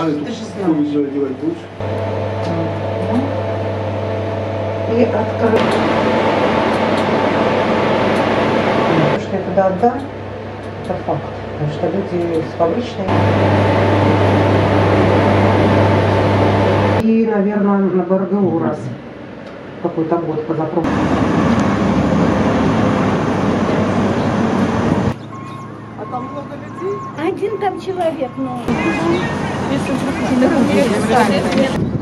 Какую визу одевать будешь? И открыть. Что я туда отдам, это факт. Потому что люди с фабричной. И, наверное, на БРГУ раз какой-то год позапрошлый. А там много людей? Один там человек, но...